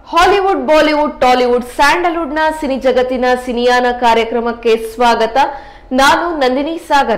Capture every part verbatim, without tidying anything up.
Hollywood, Bollywood, Tollywood, ಸ್ಯಾಂಡಲ್ವುಡ್ನ ಸಿನಿ ಜಗತ್ತಿನ ಸಿನಿಯಾನ ಕಾರ್ಯಕ್ರಮಕ್ಕೆ ಸ್ವಾಗತ. ನಾನು ನಂದಿನಿ ಸಾಗರ.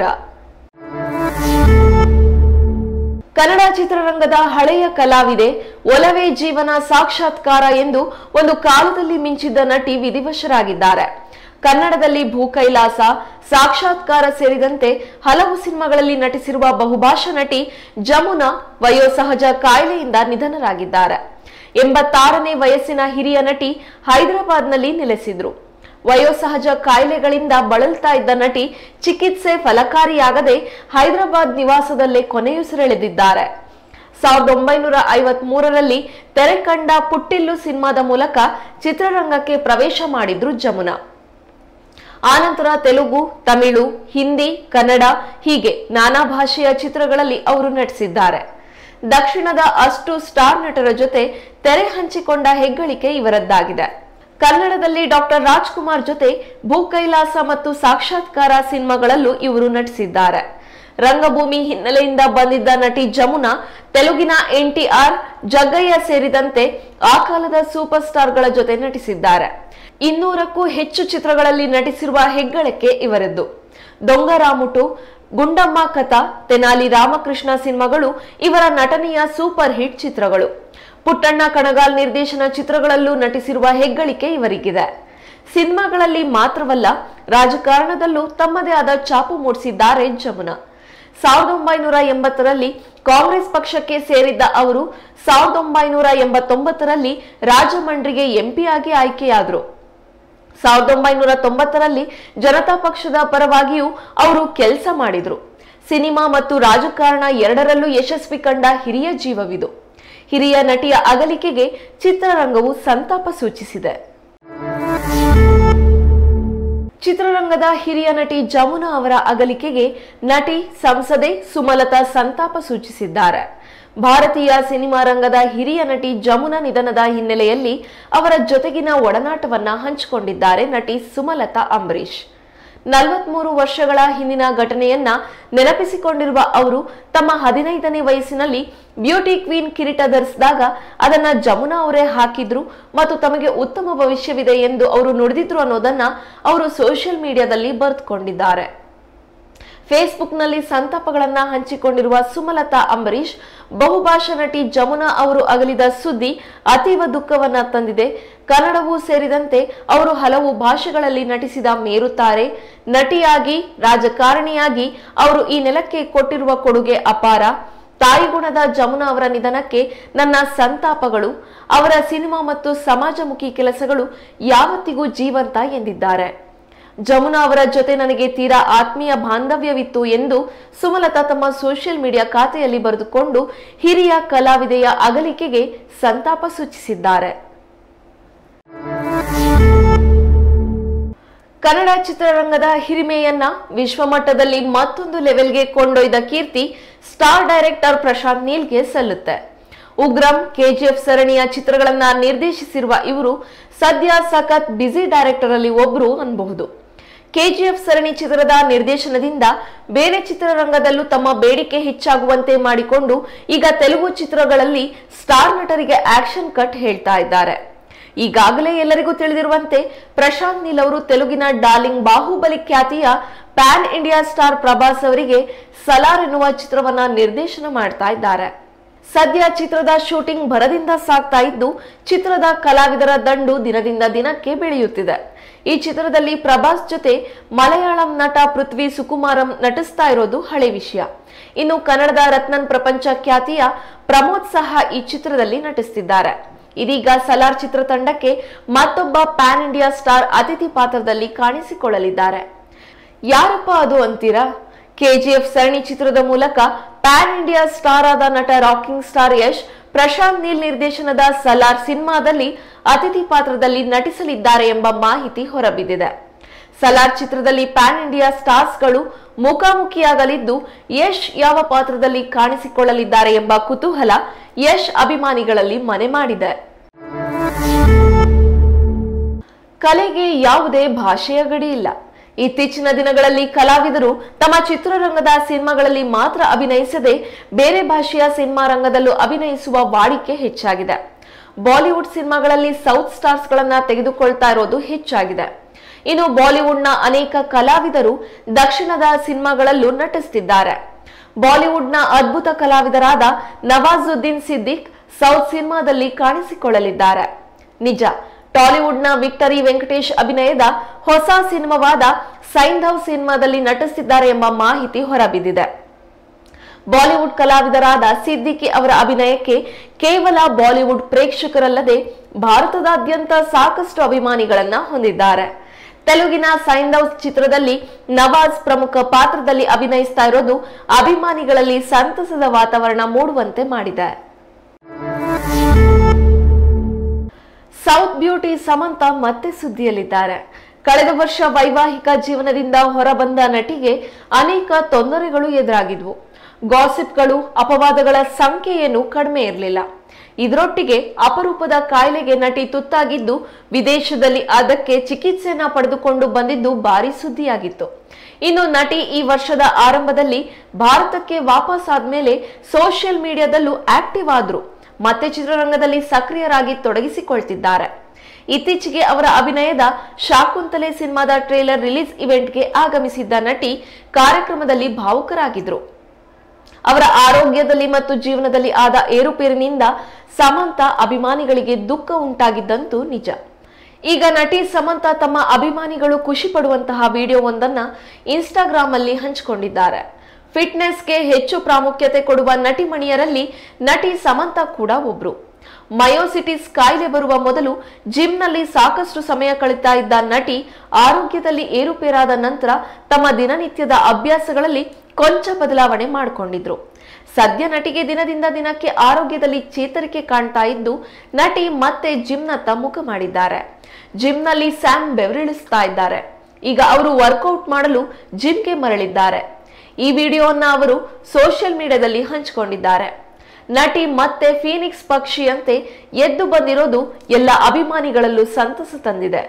ಕನ್ನಡ ಚಿತ್ರರಂಗದ ಹಳೆಯ ಕಲಾವಿದೆ, ಒಲವೇ ಜೀವನ ಸಾಕ್ಷಾತ್ಕಾರ ಎಂದು ಒಂದು ಕಾಲದಲ್ಲಿ ಮಿಂಚಿದ್ದ ನಟಿ ವಿಧಿವಶರಾಗಿದ್ದಾರೆ. ಕನ್ನಡದಲ್ಲಿ ಭೂಕೈಲಾಸ, ಸಾಕ್ಷಾತ್ಕಾರ ಸೇರಿದಂತೆ ಹಲವು ಸಿನಿಮಾಗಳಲ್ಲಿ ನಟಿಸಿರುವ ಬಹುಭಾಷಾ ನಟಿ ಜಮುನಾ ವಯೋಸಹಜ ಕಾಯಿಲೆಯಿಂದ ನಿಧನರಾಗಿದ್ದಾರೆ. ಎಂಬತ್ತಾರನೇ ವಯಸ್ಸಿನ ಹಿರಿಯ ನಟಿ ಹೈದರಾಬಾದ್ನಲ್ಲಿ ನೆಲೆಸಿದ್ರು. ವಯೋಸಹಜ ಕಾಯಿಲೆಗಳಿಂದ ಬಳಲ್ತಾ ಇದ್ದ ನಟಿ ಚಿಕಿತ್ಸೆ ಫಲಕಾರಿಯಾಗದೆ ಹೈದರಾಬಾದ್ ನಿವಾಸದಲ್ಲೇ ಕೊನೆಯುಸಿರೆಳೆದಿದ್ದಾರೆ. ಸಾವಿರದ ಒಂಬೈನೂರ ಐವತ್ ಮೂರರಲ್ಲಿ ತೆರೆ ಕಂಡ ಪುಟ್ಟಿಲ್ಲು ಸಿನಿಮಾದ ಮೂಲಕ ಚಿತ್ರರಂಗಕ್ಕೆ ಪ್ರವೇಶ ಮಾಡಿದ್ರು ಜಮುನಾ. ಆನಂತರ ತೆಲುಗು, ತಮಿಳು, ಹಿಂದಿ, ಕನ್ನಡ ಹೀಗೆ ನಾನಾ ಭಾಷೆಯ ಚಿತ್ರಗಳಲ್ಲಿ ಅವರು ನಟಿಸಿದ್ದಾರೆ. ದಕ್ಷಿಣದ ಅಷ್ಟು ಸ್ಟಾರ್ ನಟರ ಜೊತೆ ತೆರೆ ಹಂಚಿಕೊಂಡ ಹೆಗ್ಗಳಿಕೆ ಇವರದ್ದಾಗಿದೆ. ಕನ್ನಡದಲ್ಲಿ ಡಾಕ್ಟರ್ ರಾಜ್ಕುಮಾರ್ ಜೊತೆ ಭೂಕೈಲಾಸ ಮತ್ತು ಸಾಕ್ಷಾತ್ಕಾರ ಸಿನಿಮಾಗಳಲ್ಲೂ ಇವರು ನಟಿಸಿದ್ದಾರೆ. ರಂಗಭೂಮಿ ಹಿನ್ನೆಲೆಯಿಂದ ಬಂದಿದ್ದ ನಟಿ ಜಮುನಾ ತೆಲುಗಿನ ಎನ್ ಟಿ ಆರ್, ಜಗ್ಗಯ್ಯ ಸೇರಿದಂತೆ ಆ ಕಾಲದ ಸೂಪರ್ ಸ್ಟಾರ್ಗಳ ಜೊತೆ ನಟಿಸಿದ್ದಾರೆ. ಇನ್ನೂರಕ್ಕೂ ಹೆಚ್ಚು ಚಿತ್ರಗಳಲ್ಲಿ ನಟಿಸಿರುವ ಹೆಗ್ಗಳಿಕೆ ಇವರದ್ದು. ದೊಂಗರಾಮುಟು, ಗುಂಡಮ್ಮ ಕಥಾ, ತೆನಾಲಿ ರಾಮಕೃಷ್ಣ ಸಿನಿಮಾಗಳು ಇವರ ನಟನೆಯ ಸೂಪರ್ ಹಿಟ್ ಚಿತ್ರಗಳು. ಪುಟ್ಟಣ್ಣ ಕಣಗಾಲ್ ನಿರ್ದೇಶನ ಚಿತ್ರಗಳಲ್ಲೂ ನಟಿಸಿರುವ ಹೆಗ್ಗಳಿಕೆ ಇವರಿಗಿದೆ. ಸಿನಿಮಾಗಳಲ್ಲಿ ಮಾತ್ರವಲ್ಲ, ರಾಜಕಾರಣದಲ್ಲೂ ತಮ್ಮದೇ ಆದ ಛಾಪು ಮೂಡಿಸಿದ್ದಾರೆ ಜಮುನಾ. ಸಾವಿರದ ಒಂಬೈನೂರ ಎಂಬತ್ತರಲ್ಲಿ ಕಾಂಗ್ರೆಸ್ ಪಕ್ಷಕ್ಕೆ ಸೇರಿದ್ದ ಅವರು ಸಾವಿರದ ಒಂಬೈನೂರ ಎಂಬತ್ತೊಂಬತ್ತರಲ್ಲಿ ರಾಜಮಂಡ್ರಿಗೆ ಎಂಪಿಯಾಗಿ ಆಯ್ಕೆಯಾದರು. ಸಾವಿರದ ಒಂಬೈನೂರ ತೊಂಬತ್ತರಲ್ಲಿ ಜನತಾ ಪಕ್ಷದ ಪರವಾಗಿಯೂ ಅವರು ಕೆಲಸ ಮಾಡಿದ್ರು. ಸಿನಿಮಾ ಮತ್ತು ರಾಜಕಾರಣ ಎರಡರಲ್ಲೂ ಯಶಸ್ವಿ ಕಂಡ ಹಿರಿಯ ಜೀವವಿದು. ಹಿರಿಯ ನಟಿಯ ಅಗಲಿಕೆಗೆ ಚಿತ್ರರಂಗವು ಸಂತಾಪ ಸೂಚಿಸಿದೆ. ಚಿತ್ರರಂಗದ ಹಿರಿಯ ನಟಿ ಜಮುನಾ ಅವರ ಅಗಲಿಕೆಗೆ ನಟಿ, ಸಂಸದೆ ಸುಮಲತಾ ಸಂತಾಪ ಸೂಚಿಸಿದ್ದಾರೆ. ಭಾರತೀಯ ಸಿನಿಮಾ ರಂಗದ ಹಿರಿಯ ನಟಿ ಜಮುನಾ ನಿಧನದ ಹಿನ್ನೆಲೆಯಲ್ಲಿ ಅವರ ಜೊತೆಗಿನ ಒಡನಾಟವನ್ನ ಹಂಚಿಕೊಂಡಿದ್ದಾರೆ ನಟಿ ಸುಮಲತಾ ಅಂಬರೀಶ್. ನಲವತ್ಮೂರು ವರ್ಷಗಳ ಹಿಂದಿನ ಘಟನೆಯನ್ನ ನೆನಪಿಸಿಕೊಂಡಿರುವ ಅವರು ತಮ್ಮ ಹದಿನೈದನೇ ವಯಸ್ಸಿನಲ್ಲಿ ಬ್ಯೂಟಿ ಕ್ವೀನ್ ಕಿರೀಟ ಧರಿಸಿದಾಗ ಅದನ್ನ ಜಮುನಾ ಅವರೇ ಹಾಕಿದ್ರು ಮತ್ತು ತಮಗೆ ಉತ್ತಮ ಭವಿಷ್ಯವಿದೆ ಎಂದು ಅವರು ನುಡಿದಿದ್ರು ಅನ್ನೋದನ್ನ ಅವರು ಸೋಷಿಯಲ್ ಮೀಡಿಯಾದಲ್ಲಿ ಬರೆದುಕೊಂಡಿದ್ದಾರೆ. ಫೇಸ್ಬುಕ್ನಲ್ಲಿ ಸಂತಾಪಗಳನ್ನ ಹಂಚಿಕೊಂಡಿರುವ ಸುಮಲತಾ ಅಂಬರೀಶ್, ಬಹುಭಾಷಾ ನಟಿ ಜಮುನಾ ಅವರು ಅಗಲಿದ ಸುದ್ದಿ ಅತೀವ ದುಃಖವನ್ನ ತಂದಿದೆ. ಕನ್ನಡವೂ ಸೇರಿದಂತೆ ಅವರು ಹಲವು ಭಾಷೆಗಳಲ್ಲಿ ನಟಿಸಿದ ಮೇರುತಾರೆ. ನಟಿಯಾಗಿ, ರಾಜಕಾರಣಿಯಾಗಿ ಅವರು ಈ ನೆಲಕ್ಕೆ ಕೊಟ್ಟಿರುವ ಕೊಡುಗೆ ಅಪಾರ. ತಾಯಿಗುಣದ ಜಮುನಾ ಅವರ ನಿಧನಕ್ಕೆ ನನ್ನ ಸಂತಾಪಗಳು. ಅವರ ಸಿನಿಮಾ ಮತ್ತು ಸಮಾಜಮುಖಿ ಕೆಲಸಗಳು ಯಾವತ್ತಿಗೂ ಜೀವಂತ ಎಂದಿದ್ದಾರೆ. ಜಮುನಾ ಅವರ ಜೊತೆ ನನಗೆ ತೀರಾ ಆತ್ಮೀಯ ಬಾಂಧವ್ಯವಿತ್ತು ಎಂದು ಸುಮಲತಾ ತಮ್ಮ ಸೋಷಿಯಲ್ ಮೀಡಿಯಾ ಖಾತೆಯಲ್ಲಿ ಬರೆದುಕೊಂಡು ಹಿರಿಯ ಕಲಾವಿದೆಯ ಅಗಲಿಕೆಗೆ ಸಂತಾಪ ಸೂಚಿಸಿದ್ದಾರೆ. ಕನ್ನಡ ಚಿತ್ರರಂಗದ ಹಿರಿಮೆಯನ್ನ ವಿಶ್ವಮಟ್ಟದಲ್ಲಿ ಮತ್ತೊಂದು ಲೆವೆಲ್ಗೆ ಕೊಂಡೊಯ್ದ ಕೀರ್ತಿ ಸ್ಟಾರ್ ಡೈರೆಕ್ಟರ್ ಪ್ರಶಾಂತ್ ನೀಲ್ಗೆ ಸಲ್ಲುತ್ತೆ. ಉಗ್ರಂ, ಕೆಜಿಎಫ್ ಸರಣಿಯ ಚಿತ್ರಗಳನ್ನ ನಿರ್ದೇಶಿಸಿರುವ ಇವರು ಸದ್ಯ ಸಖತ್ ಬ್ಯುಸಿ ಡೈರೆಕ್ಟರ್ ಅಲ್ಲಿ ಒಬ್ರು ಅನ್ಬಹುದು. ಕೆಜಿಎಫ್ ಸರಣಿ ಚಿತ್ರದ ನಿರ್ದೇಶನದಿಂದ ಬೇರೆ ಚಿತ್ರರಂಗದಲ್ಲೂ ತಮ್ಮ ಬೇಡಿಕೆ ಹೆಚ್ಚಾಗುವಂತೆ ಮಾಡಿಕೊಂಡು ಈಗ ತೆಲುಗು ಚಿತ್ರಗಳಲ್ಲಿ ಸ್ಟಾರ್ ನಟರಿಗೆ ಆಕ್ಷನ್ ಕಟ್ ಹೇಳ್ತಾ ಇದ್ದಾರೆ. ಈಗಾಗಲೇ ಎಲ್ಲರಿಗೂ ತಿಳಿದಿರುವಂತೆ ಪ್ರಶಾಂತ್ ನೀಲ್ ಅವರು ತೆಲುಗಿನ ಡಾರ್ಲಿಂಗ್ ಬಾಹುಬಲಿ ಖ್ಯಾತಿಯ ಪ್ಯಾನ್ ಇಂಡಿಯಾ ಸ್ಟಾರ್ ಪ್ರಭಾಸ್ ಅವರಿಗೆ ಸಲಾರ್ ಎನ್ನುವ ಚಿತ್ರವನ್ನ ನಿರ್ದೇಶನ ಮಾಡ್ತಾ ಇದ್ದಾರೆ. ಸದ್ಯ ಚಿತ್ರದ ಶೂಟಿಂಗ್ ಭರದಿಂದ ಸಾಗ್ತಾ ಇದ್ದು ಚಿತ್ರದ ಕಲಾವಿದರ ದಂಡು ದಿನದಿಂದ ದಿನಕ್ಕೆ ಬೆಳೆಯುತ್ತಿದೆ. ಈ ಚಿತ್ರದಲ್ಲಿ ಪ್ರಭಾಸ್ ಜೊತೆ ಮಲಯಾಳಂ ನಟ ಪೃಥ್ವಿ ಸುಕುಮಾರಂ ನಟಿಸ್ತಾ ಇರೋದು ಹಳೆ ವಿಷಯ. ಇನ್ನು ಕನ್ನಡದ ರತ್ನನ್ ಪ್ರಪಂಚ ಖ್ಯಾತಿಯ ಪ್ರಮೋದ್ ಸಹ ಈ ಚಿತ್ರದಲ್ಲಿ ನಟಿಸುತ್ತಿದ್ದಾರೆ. ಇದೀಗ ಸಲಾರ್ ಚಿತ್ರತಂಡಕ್ಕೆ ಮತ್ತೊಬ್ಬ ಪ್ಯಾನ್ ಇಂಡಿಯಾ ಸ್ಟಾರ್ ಅತಿಥಿ ಪಾತ್ರದಲ್ಲಿ ಕಾಣಿಸಿಕೊಳ್ಳಲಿದ್ದಾರೆ. ಯಾರಪ್ಪ ಅದು ಅಂತೀರಾ? ಕೆಜಿಎಫ್ ಸರಣಿ ಚಿತ್ರದ ಮೂಲಕ ಪ್ಯಾನ್ ಇಂಡಿಯಾ ಸ್ಟಾರ್ ಆದ ನಟ ರಾಕಿಂಗ್ ಸ್ಟಾರ್ ಯಶ್ ಪ್ರಶಾಂತ್ ನೀಲ್ ನಿರ್ದೇಶನದ ಸಲಾರ್ ಸಿನಿಮಾದಲ್ಲಿ ಅತಿಥಿ ಪಾತ್ರದಲ್ಲಿ ನಟಿಸಲಿದ್ದಾರೆ ಎಂಬ ಮಾಹಿತಿ ಹೊರಬಿದ್ದಿದೆ. ಸಲಾರ್ ಚಿತ್ರದಲ್ಲಿ ಪ್ಯಾನ್ ಇಂಡಿಯಾ ಸ್ಟಾರ್ಸ್ಗಳು ಮುಖಾಮುಖಿಯಾಗಲಿದ್ದು ಯಶ್ ಯಾವ ಪಾತ್ರದಲ್ಲಿ ಕಾಣಿಸಿಕೊಳ್ಳಲಿದ್ದಾರೆ ಎಂಬ ಕುತೂಹಲ ಯಶ್ ಅಭಿಮಾನಿಗಳಲ್ಲಿ ಮನೆ ಮಾಡಿದೆ. ಕಲೆಗೆ ಯಾವುದೇ ಭಾಷೆಯ ಗಡಿ ಇಲ್ಲ. ಇತ್ತೀಚಿನ ದಿನಗಳಲ್ಲಿ ಕಲಾವಿದರು ತಮ್ಮ ಚಿತ್ರರಂಗದ ಸಿನಿಮಾಗಳಲ್ಲಿ ಮಾತ್ರ ಅಭಿನಯಿಸದೆ ಬೇರೆ ಭಾಷೆಯ ಸಿನಿಮಾ ರಂಗದಲ್ಲೂ ಅಭಿನಯಿಸುವ ವಾಡಿಕೆ ಹೆಚ್ಚಾಗಿದೆ. ಬಾಲಿವುಡ್ ಸಿನಿಮಾಗಳಲ್ಲಿ ಸೌತ್ ಸ್ಟಾರ್ಸ್ ಗಳನ್ನ ತೆಗೆದುಕೊಳ್ತಾ ಇರೋದು ಹೆಚ್ಚಾಗಿದೆ. ಇನ್ನು ಬಾಲಿವುಡ್ನ ಅನೇಕ ಕಲಾವಿದರು ದಕ್ಷಿಣದ ಸಿನಿಮಾಗಳಲ್ಲೂ ನಟಿಸುತ್ತಿದ್ದಾರೆ. ಬಾಲಿವುಡ್ನ ಅದ್ಭುತ ಕಲಾವಿದರಾದ ನವಾಜುದ್ದೀನ್ ಸಿದ್ದಿಕ್ ಸೌತ್ ಸಿನಿಮಾದಲ್ಲಿ ಕಾಣಿಸಿಕೊಳ್ಳಲಿದ್ದಾರೆ. ನಿಜ, ಟಾಲಿವುಡ್ನ ವಿಕ್ಟರಿ ವೆಂಕಟೇಶ್ ಅಭಿನಯದ ಹೊಸ ಸಿನಿಮಾವಾದ ಸೈಂಧವ್ ಸಿನಿಮಾದಲ್ಲಿ ನಟಿಸುತ್ತಿದ್ದಾರೆ ಎಂಬ ಮಾಹಿತಿ ಹೊರಬಿದ್ದಿದೆ. ಬಾಲಿವುಡ್ ಕಲಾವಿದರಾದ ಸಿದ್ದಿಕಿ ಅವರ ಅಭಿನಯಕ್ಕೆ ಕೇವಲ ಬಾಲಿವುಡ್ ಪ್ರೇಕ್ಷಕರಲ್ಲದೆ ಭಾರತದಾದ್ಯಂತ ಸಾಕಷ್ಟು ಅಭಿಮಾನಿಗಳನ್ನ ಹೊಂದಿದ್ದಾರೆ. ತೆಲುಗಿನ ಸೈಂಧವ್ ಚಿತ್ರದಲ್ಲಿ ನವಾಜ್ ಪ್ರಮುಖ ಪಾತ್ರದಲ್ಲಿ ಅಭಿನಯಿಸ್ತಾ ಇರೋದು ಅಭಿಮಾನಿಗಳಲ್ಲಿ ಸಂತಸದ ವಾತಾವರಣ ಮೂಡುವಂತೆ ಮಾಡಿದೆ. ಸೌತ್ ಬ್ಯೂಟಿ ಸಮಂತ ಮತ್ತೆ ಸುದ್ದಿಯಲ್ಲಿದ್ದಾರೆ. ಕಳೆದ ವರ್ಷ ವೈವಾಹಿಕ ಜೀವನದಿಂದ ಹೊರಬಂದ ನಟಿಗೆ ಅನೇಕ ತೊಂದರೆಗಳು ಎದುರಾಗಿದ್ವು. ಗಾಸಿಪ್ಗಳು, ಅಪವಾದಗಳ ಸಂಖ್ಯೆ ಏನು ಕಡಿಮೆ ಇರಲಿಲ್ಲ. ಇದರೊಟ್ಟಿಗೆ ಅಪರೂಪದ ಕಾಯಿಲೆಗೆ ನಟಿ ತುತ್ತಾಗಿದ್ದು ವಿದೇಶದಲ್ಲಿ ಅದಕ್ಕೆ ಚಿಕಿತ್ಸೆಯನ್ನ ಪಡೆದುಕೊಂಡು ಬಂದಿದ್ದು ಭಾರಿ ಸುದ್ದಿಯಾಗಿತ್ತು. ಇನ್ನು ನಟಿ ಈ ವರ್ಷದ ಆರಂಭದಲ್ಲಿ ಭಾರತಕ್ಕೆ ವಾಪಸ್ ಆದ್ಮೇಲೆ ಸೋಷಿಯಲ್ ಮೀಡಿಯಾದಲ್ಲೂ ಆಕ್ಟಿವ್ ಆದ್ರು, ಮತ್ತೆ ಚಿತ್ರರಂಗದಲ್ಲಿ ಸಕ್ರಿಯರಾಗಿ ತೊಡಗಿಸಿಕೊಳ್ತಿದ್ದಾರೆ. ಇತ್ತೀಚೆಗೆ ಅವರ ಅಭಿನಯದ ಶಾಕುಂತಲೆ ಸಿನಿಮಾದ ಟ್ರೇಲರ್ ರಿಲೀಸ್ ಇವೆಂಟ್ಗೆ ಆಗಮಿಸಿದ್ದ ನಟಿ ಕಾರ್ಯಕ್ರಮದಲ್ಲಿ ಭಾವುಕರಾಗಿದ್ರು. ಅವರ ಆರೋಗ್ಯದಲ್ಲಿ ಮತ್ತು ಜೀವನದಲ್ಲಿ ಆದ ಏರುಪೇರಿನಿಂದ ಸಮಂತ ಅಭಿಮಾನಿಗಳಿಗೆ ದುಃಖ ಉಂಟಾಗಿದ್ದಂತೂ ನಿಜ. ಈಗ ನಟಿ ಸಮಂತ ತಮ್ಮ ಅಭಿಮಾನಿಗಳು ಖುಷಿ ಪಡುವಂತಹ ವಿಡಿಯೋವೊಂದನ್ನ ಇನ್ಸ್ಟಾಗ್ರಾಮ್ ಅಲ್ಲಿ ಹಂಚಿಕೊಂಡಿದ್ದಾರೆ. ಫಿಟ್ನೆಸ್ಗೆ ಹೆಚ್ಚು ಪ್ರಾಮುಖ್ಯತೆ ಕೊಡುವ ನಟಿಮಣಿಯರಲ್ಲಿ ನಟಿ ಸಮಂತ ಕೂಡ ಒಬ್ರು. ಮಯೋಸಿಟಿಸ್ ಕಾಯಿಲೆ ಬರುವ ಮೊದಲು ಜಿಮ್ನಲ್ಲಿ ಸಾಕಷ್ಟು ಸಮಯ ಕಳೀತಾ ಇದ್ದ ನಟಿ ಆರೋಗ್ಯದಲ್ಲಿ ಏರುಪೇರಾದ ನಂತರ ತಮ್ಮ ದಿನನಿತ್ಯದ ಅಭ್ಯಾಸಗಳಲ್ಲಿ ಕೊಂಚ ಬದಲಾವಣೆ ಮಾಡಿಕೊಂಡಿದ್ರು. ಸದ್ಯ ನಟಿಗೆ ದಿನದಿಂದ ದಿನಕ್ಕೆ ಆರೋಗ್ಯದಲ್ಲಿ ಚೇತರಿಕೆ ಕಾಣ್ತಾ ಇದ್ದು ನಟಿ ಮತ್ತೆ ಜಿಮ್ನತ್ತ ಮುಖ ಮಾಡಿದ್ದಾರೆ. ಜಿಮ್ನಲ್ಲಿ ಸ್ಯಾಮ್ ಬೆವರಿಳಿಸ್ತಾ ಇದ್ದಾರೆ. ಈಗ ಅವರು ವರ್ಕೌಟ್ ಮಾಡಲು ಜಿಮ್ಗೆ ಮರಳಿದ್ದಾರೆ. ಈ ವಿಡಿಯೋವನ್ನ ಅವರು ಸೋಷಿಯಲ್ ಮೀಡಿಯಾದಲ್ಲಿ ಹಂಚಿಕೊಂಡಿದ್ದಾರೆ. ನಟಿ ಮತ್ತೆ ಫೀನಿಕ್ಸ್ ಪಕ್ಷಿಯಂತೆ ಎದ್ದು ಬಂದಿರೋದು ಎಲ್ಲ ಅಭಿಮಾನಿಗಳಲ್ಲೂ ಸಂತಸ ತಂದಿದೆ.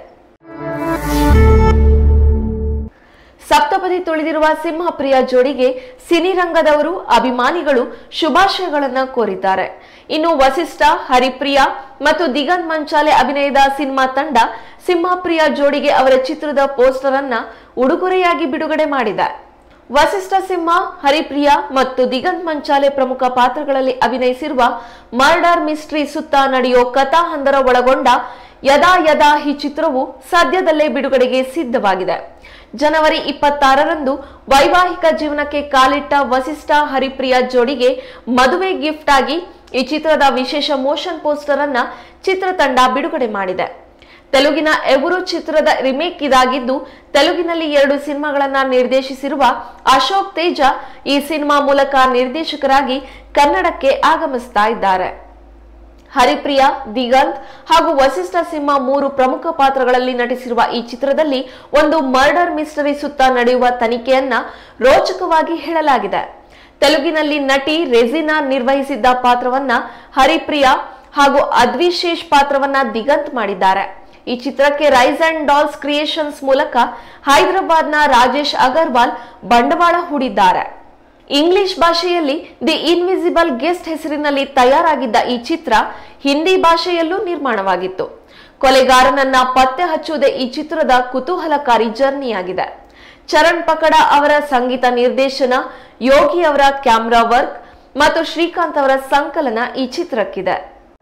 ಸಪ್ತಪದಿ ತುಳಿದಿರುವ ಸಿಂಹಪ್ರಿಯ ಜೋಡಿಗೆ ಸಿನಿರಂಗದವರು ಅಭಿಮಾನಿಗಳು ಶುಭಾಶಯಗಳನ್ನ ಕೋರಿದ್ದಾರೆ. ಇನ್ನು ವಸಿಷ್ಠ, ಹರಿಪ್ರಿಯಾ ಮತ್ತು ದಿಗಂತ್ ಮಂಚಾಲೆ ಅಭಿನಯದ ಸಿನಿಮಾ ತಂಡ ಸಿಂಹಪ್ರಿಯ ಜೋಡಿಗೆ ಅವರ ಚಿತ್ರದ ಪೋಸ್ಟರ್ ಅನ್ನ ಉಡುಗೊರೆಯಾಗಿ ಬಿಡುಗಡೆ ಮಾಡಿದೆ. ವಸಿಷ್ಠ ಸಿಂಹ, ಹರಿಪ್ರಿಯಾ ಮತ್ತು ದಿಗಂತ್ ಮಂಚಾಲೆ ಪ್ರಮುಖ ಪಾತ್ರಗಳಲ್ಲಿ ಅಭಿನಯಿಸಿರುವ ಮರ್ಡರ್ ಮಿಸ್ಟ್ರಿ ಸುತ್ತ ನಡೆಯೋ ಕಥಾ ಹಂದರ ಒಳಗೊಂಡ ಯದಾ ಯದಾ ಈ ಚಿತ್ರವು ಸದ್ಯದಲ್ಲೇ ಬಿಡುಗಡೆಗೆ ಸಿದ್ಧವಾಗಿದೆ. ಜನವರಿ ಇಪ್ಪತ್ತಾರರಂದು ವೈವಾಹಿಕ ಜೀವನಕ್ಕೆ ಕಾಲಿಟ್ಟ ವಸಿಷ್ಠ ಹರಿಪ್ರಿಯಾ ಜೋಡಿಗೆ ಮದುವೆ ಗಿಫ್ಟ್ ಆಗಿ ಈ ಚಿತ್ರದ ವಿಶೇಷ ಮೋಷನ್ ಪೋಸ್ಟರ್ ಅನ್ನ ಚಿತ್ರತಂಡ ಬಿಡುಗಡೆ ಮಾಡಿದೆ. ತೆಲುಗಿನ ಎವರು ಚಿತ್ರದ ರಿಮೇಕ್ ಇದಾಗಿದ್ದು ತೆಲುಗಿನಲ್ಲಿ ಎರಡು ಸಿನಿಮಾಗಳನ್ನ ನಿರ್ದೇಶಿಸಿರುವ ಅಶೋಕ್ ತೇಜ ಈ ಸಿನಿಮಾ ಮೂಲಕ ನಿರ್ದೇಶಕರಾಗಿ ಕನ್ನಡಕ್ಕೆ ಆಗಮಿಸ್ತಾ ಇದ್ದಾರೆ. ಹರಿಪ್ರಿಯಾ, ದಿಗಂತ್ ಹಾಗೂ ವಸಿಷ್ಠ ಸಿಂಹ ಮೂರು ಪ್ರಮುಖ ಪಾತ್ರಗಳಲ್ಲಿ ನಟಿಸಿರುವ ಈ ಚಿತ್ರದಲ್ಲಿ ಒಂದು ಮರ್ಡರ್ ಮಿಸ್ಟರಿ ಸುತ್ತ ನಡೆಯುವ ತನಿಖೆಯನ್ನ ರೋಚಕವಾಗಿ ಹೇಳಲಾಗಿದೆ. ತೆಲುಗಿನಲ್ಲಿ ನಟಿ ರೆಜಿನಾ ನಿರ್ವಹಿಸಿದ್ದ ಪಾತ್ರವನ್ನ ಹರಿಪ್ರಿಯಾ ಹಾಗೂ ಅದ್ವಿಶೇಷ್ ಪಾತ್ರವನ್ನ ದಿಗಂತ್ ಮಾಡಿದ್ದಾರೆ. ಈ ಚಿತ್ರಕ್ಕೆ ರೈಸ್ ಅಂಡ್ ಡಾಲ್ಸ್ ಕ್ರಿಯೇಷನ್ಸ್ ಮೂಲಕ ಹೈದರಾಬಾದ್ನ ರಾಜೇಶ್ ಅಗರ್ವಾಲ್ ಬಂಡವಾಳ ಹೂಡಿದ್ದಾರೆ. ಇಂಗ್ಲಿಷ್ ಭಾಷೆಯಲ್ಲಿ ದಿ ಇನ್ವಿಸಿಬಲ್ ಗೆಸ್ಟ್ ಹೆಸರಿನಲ್ಲಿ ತಯಾರಾಗಿದ್ದ ಈ ಚಿತ್ರ ಹಿಂದಿ ಭಾಷೆಯಲ್ಲೂ ನಿರ್ಮಾಣವಾಗಿತ್ತು. ಕೊಲೆಗಾರನನ್ನ ಪತ್ತೆ ಹಚ್ಚುವುದೇ ಈ ಚಿತ್ರದ ಕುತೂಹಲಕಾರಿ ಜರ್ನಿಯಾಗಿದೆ. ಚರಣ್ ಪಕಡ ಅವರ ಸಂಗೀತ ನಿರ್ದೇಶನ, ಯೋಗಿ ಅವರ ಕ್ಯಾಮ್ರಾ ವರ್ಕ್ ಮತ್ತು ಶ್ರೀಕಾಂತ್ ಅವರ ಸಂಕಲನ ಈ ಚಿತ್ರಕ್ಕಿದೆ.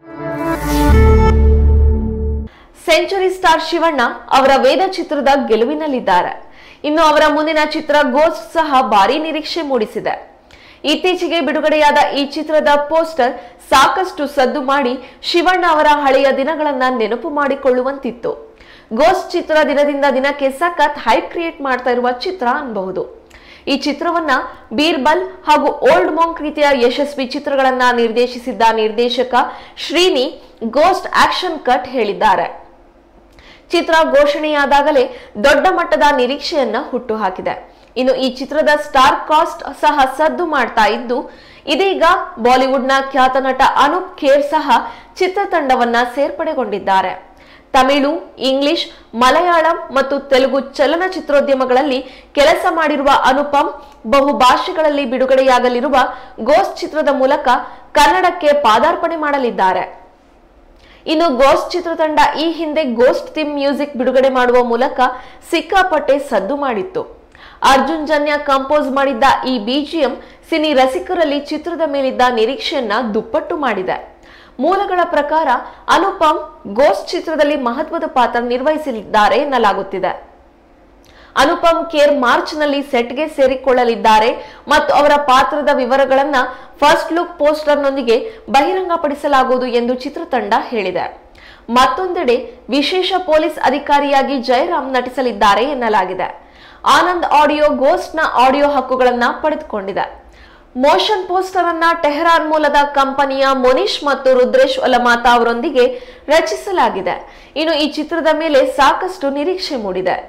ಸೆಂಚುರಿ ಸ್ಟಾರ್ ಶಿವಣ್ಣ ಅವರ ವೇದ ಚಿತ್ರದ ಗೆಲುವಿನಲ್ಲಿದ್ದಾರೆ. ಇನ್ನು ಅವರ ಮುಂದಿನ ಚಿತ್ರ ಗೋಸ್ಟ್ ಸಹ ಭಾರಿ ನಿರೀಕ್ಷೆ ಮೂಡಿಸಿದೆ. ಇತ್ತೀಚೆಗೆ ಬಿಡುಗಡೆಯಾದ ಈ ಚಿತ್ರದ ಪೋಸ್ಟರ್ ಸಾಕಷ್ಟು ಸದ್ದು ಮಾಡಿ ಶಿವಣ್ಣ ಅವರ ಹಳೆಯ ದಿನಗಳನ್ನ ನೆನಪು ಮಾಡಿಕೊಳ್ಳುವಂತಿತ್ತು. ಗೋಸ್ಟ್ ಚಿತ್ರ ದಿನದಿಂದ ದಿನಕ್ಕೆ ಸಖತ್ ಹೈಪ್ ಕ್ರಿಯೇಟ್ ಮಾಡ್ತಾ ಇರುವ ಚಿತ್ರ ಅನ್ಬಹುದು. ಈ ಚಿತ್ರವನ್ನ ಬೀರ್ಬಲ್ ಹಾಗೂ ಓಲ್ಡ್ ಮಾಂಕ್ ರೀತಿಯ ಯಶಸ್ವಿ ಚಿತ್ರಗಳನ್ನ ನಿರ್ದೇಶಿಸಿದ್ದ ನಿರ್ದೇಶಕ ಶ್ರೀನಿ ಗೋಸ್ಟ್ ಆಕ್ಷನ್ ಕಟ್ ಹೇಳಿದ್ದಾರೆ. ಚಿತ್ರ ಘೋಷಣೆಯಾದಾಗಲೇ ದೊಡ್ಡ ಮಟ್ಟದ ನಿರೀಕ್ಷೆಯನ್ನ ಹುಟ್ಟುಹಾಕಿದೆ. ಇನ್ನು ಈ ಚಿತ್ರದ ಸ್ಟಾರ್ ಕಾಸ್ಟ್ ಸಹ ಸದ್ದು ಮಾಡ್ತಾ ಇದ್ದು ಇದೀಗ ಬಾಲಿವುಡ್ನ ಖ್ಯಾತ ನಟ ಅನೂಪ್ ಖೇರ್ ಸಹ ಚಿತ್ರತಂಡವನ್ನ ಸೇರ್ಪಡೆಗೊಂಡಿದ್ದಾರೆ. ತಮಿಳು, ಇಂಗ್ಲಿಷ್, ಮಲಯಾಳಂ ಮತ್ತು ತೆಲುಗು ಚಲನಚಿತ್ರೋದ್ಯಮಗಳಲ್ಲಿ ಕೆಲಸ ಮಾಡಿರುವ ಅನುಪಮ್ ಬಹು ಭಾಷೆಗಳಲ್ಲಿ ಬಿಡುಗಡೆಯಾಗಲಿರುವ ಗೋಸ್ಟ್ ಚಿತ್ರದ ಮೂಲಕ ಕನ್ನಡಕ್ಕೆ ಪಾದಾರ್ಪಣೆ ಮಾಡಲಿದ್ದಾರೆ. ಇನ್ನು ಗೋಸ್ಟ್ ಚಿತ್ರತಂಡ ಈ ಹಿಂದೆ ಗೋಸ್ಟ್ ಥೀಮ್ ಮ್ಯೂಸಿಕ್ ಬಿಡುಗಡೆ ಮಾಡುವ ಮೂಲಕ ಸಿಕ್ಕಾಪಟ್ಟೆ ಸದ್ದು ಮಾಡಿತ್ತು. ಅರ್ಜುನ್ ಜನ್ಯ ಕಂಪೋಸ್ ಮಾಡಿದ್ದ ಈ ಬಿಜಿಎಂ ಸಿನಿ ರಸಿಕರಲ್ಲಿ ಚಿತ್ರದ ಮೇಲಿದ್ದ ನಿರೀಕ್ಷೆಯನ್ನ ದುಪ್ಪಟ್ಟು ಮಾಡಿದೆ. ಮೂಲಗಳ ಪ್ರಕಾರ ಅನುಪಮ್ ಗೋಸ್ಟ್ ಚಿತ್ರದಲ್ಲಿ ಮಹತ್ವದ ಪಾತ್ರ ನಿರ್ವಹಿಸಲಿದ್ದಾರೆ ಎನ್ನಲಾಗುತ್ತಿದೆ. ಅನುಪಮ್ ಖೇರ್ ಮಾರ್ಚ್ ನಲ್ಲಿ ಸೆಟ್ಗೆ ಸೇರಿಕೊಳ್ಳಲಿದ್ದಾರೆ ಮತ್ತು ಅವರ ಪಾತ್ರದ ವಿವರಗಳನ್ನ ಫಸ್ಟ್ ಲುಕ್ ಪೋಸ್ಟರ್ ನೊಂದಿಗೆ ಬಹಿರಂಗಪಡಿಸಲಾಗುವುದು ಎಂದು ಚಿತ್ರತಂಡ ಹೇಳಿದೆ. ಮತ್ತೊಂದೆಡೆ ವಿಶೇಷ ಪೊಲೀಸ್ ಅಧಿಕಾರಿಯಾಗಿ ಜಯರಾಮ್ ನಟಿಸಲಿದ್ದಾರೆ ಎನ್ನಲಾಗಿದೆ. ಆನಂದ್ ಆಡಿಯೋ ಗೋಸ್ಟ್ ನ ಆಡಿಯೋ ಹಕ್ಕುಗಳನ್ನ ಪಡೆದುಕೊಂಡಿದೆ. ಮೋಷನ್ ಪೋಸ್ಟರ್ ಅನ್ನ ಟೆಹರಾನ್ ಮೂಲದ ಕಂಪನಿಯ ಮೊನಿಶ್ ಮತ್ತು ರುದ್ರೇಶ್ ಒಲಮಾತಾ ಅವರೊಂದಿಗೆ ರಚಿಸಲಾಗಿದೆ. ಇನ್ನು ಈ ಚಿತ್ರದ ಮೇಲೆ ಸಾಕಷ್ಟು ನಿರೀಕ್ಷೆ ಮೂಡಿದೆ.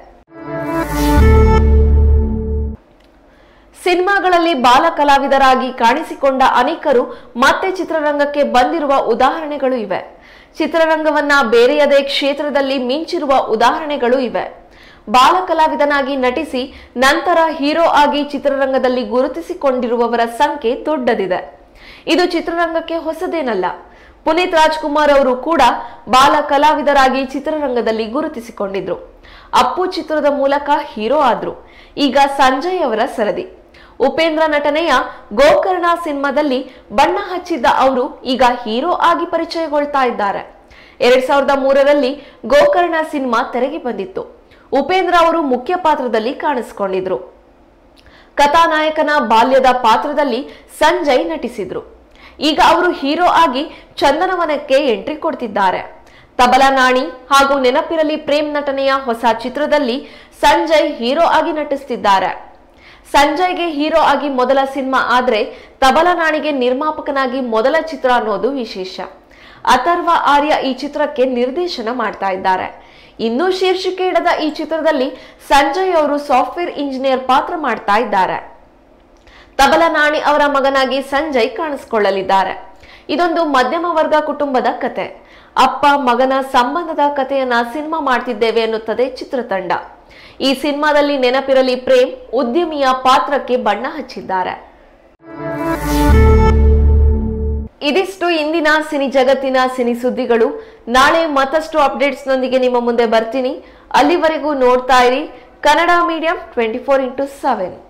ಸಿನಿಮಾಗಳಲ್ಲಿ ಬಾಲ ಕಲಾವಿದರಾಗಿ ಕಾಣಿಸಿಕೊಂಡ ಅನೇಕರು ಮತ್ತೆ ಚಿತ್ರರಂಗಕ್ಕೆ ಬಂದಿರುವ ಉದಾಹರಣೆಗಳು ಇವೆ. ಚಿತ್ರರಂಗವನ್ನ ಬೇರೆಯದೇ ಕ್ಷೇತ್ರದಲ್ಲಿ ಮಿಂಚಿರುವ ಉದಾಹರಣೆಗಳು ಇವೆ. ಬಾಲ ಕಲಾವಿದನಾಗಿ ನಟಿಸಿ ನಂತರ ಹೀರೋ ಆಗಿ ಚಿತ್ರರಂಗದಲ್ಲಿ ಗುರುತಿಸಿಕೊಂಡಿರುವವರ ಸಂಖ್ಯೆ ದೊಡ್ಡದಿದೆ. ಇದು ಚಿತ್ರರಂಗಕ್ಕೆ ಹೊಸದೇನಲ್ಲ. ಪುನೀತ್ ರಾಜ್ಕುಮಾರ್ ಅವರು ಕೂಡ ಬಾಲ ಕಲಾವಿದರಾಗಿ ಚಿತ್ರರಂಗದಲ್ಲಿ ಗುರುತಿಸಿಕೊಂಡಿದ್ರು. ಅಪ್ಪು ಚಿತ್ರದ ಮೂಲಕ ಹೀರೋ ಆದ್ರು. ಈಗ ಸಂಜಯ್ ಅವರ ಸರದಿ. ಉಪೇಂದ್ರ ನಟನೆಯ ಗೋಕರ್ಣ ಸಿನಿಮಾದಲ್ಲಿ ಬಣ್ಣ ಹಚ್ಚಿದ್ದ ಅವರು ಈಗ ಹೀರೋ ಆಗಿ ಪರಿಚಯಗೊಳ್ತಾ ಇದ್ದಾರೆ. ಎರಡ್ ಸಾವಿರದ ಮೂರರಲ್ಲಿ ಗೋಕರ್ಣ ಸಿನಿಮಾ ತೆರೆಗೆ ಬಂದಿತ್ತು. ಉಪೇಂದ್ರ ಅವರು ಮುಖ್ಯ ಪಾತ್ರದಲ್ಲಿ ಕಾಣಿಸಿಕೊಂಡಿದ್ರು. ಕಥಾನಾಯಕನ ಬಾಲ್ಯದ ಪಾತ್ರದಲ್ಲಿ ಸಂಜಯ್ ನಟಿಸಿದ್ರು. ಈಗ ಅವರು ಹೀರೋ ಆಗಿ ಚಂದನವನಕ್ಕೆ ಎಂಟ್ರಿ ಕೊಡ್ತಿದ್ದಾರೆ. ತಬಲಾ ನಾಣಿ ಹಾಗೂ ನೆನಪಿರಲಿ ಪ್ರೇಮ್ ನಟನೆಯ ಹೊಸ ಚಿತ್ರದಲ್ಲಿ ಸಂಜಯ್ ಹೀರೋ ಆಗಿ ನಟಿಸುತ್ತಿದ್ದಾರೆ. ಸಂಜಯ್ಗೆ ಹೀರೋ ಆಗಿ ಮೊದಲ ಸಿನಿಮಾ ಆದ್ರೆ ತಬಲಾ ನಾಣಿಗೆ ನಿರ್ಮಾಪಕನಾಗಿ ಮೊದಲ ಚಿತ್ರ ಅನ್ನೋದು ವಿಶೇಷ. ಅಥರ್ವ ಆರ್ಯ ಈ ಚಿತ್ರಕ್ಕೆ ನಿರ್ದೇಶನ ಮಾಡ್ತಾ ಇದ್ದಾರೆ. ಇನ್ನೂ ಶೀರ್ಷಿಕೆ ಇಡದ ಈ ಚಿತ್ರದಲ್ಲಿ ಸಂಜಯ್ ಅವರು ಸಾಫ್ಟ್ವೇರ್ ಇಂಜಿನಿಯರ್ ಪಾತ್ರ ಮಾಡ್ತಾ ಇದ್ದಾರೆ. ತಬಲಾ ನಾಣಿ ಅವರ ಮಗನಾಗಿ ಸಂಜಯ್ ಕಾಣಿಸಿಕೊಳ್ಳಲಿದ್ದಾರೆ. ಇದೊಂದು ಮಧ್ಯಮ ವರ್ಗ ಕುಟುಂಬದ ಕತೆ. ಅಪ್ಪ ಮಗನ ಸಂಬಂಧದ ಕಥೆಯನ್ನ ಸಿನಿಮಾ ಮಾಡ್ತಿದ್ದೇವೆ ಎನ್ನುತ್ತದೆ ಚಿತ್ರತಂಡ. ಈ ಸಿನಿಮಾದಲ್ಲಿ ನೆನಪಿರಲಿ ಪ್ರೇಮ್ ಉದ್ಯಮಿಯ ಪಾತ್ರಕ್ಕೆ ಬಣ್ಣ ಹಚ್ಚಿದ್ದಾರೆ. ಇದಿಷ್ಟು ಇಂದಿನ ಸಿನಿ ಜಗತ್ತಿನ ಸಿನಿ ಸುದ್ದಿಗಳು. ನಾಳೆ ಮತ್ತಷ್ಟು ಅಪ್ಡೇಟ್ಸ್ ನೊಂದಿಗೆ ನಿಮ್ಮ ಮುಂದೆ ಬರ್ತೀನಿ. ಅಲ್ಲಿವರೆಗೂ ನೋಡ್ತಾ ಇರಿ Kannada medium twenty four into seven.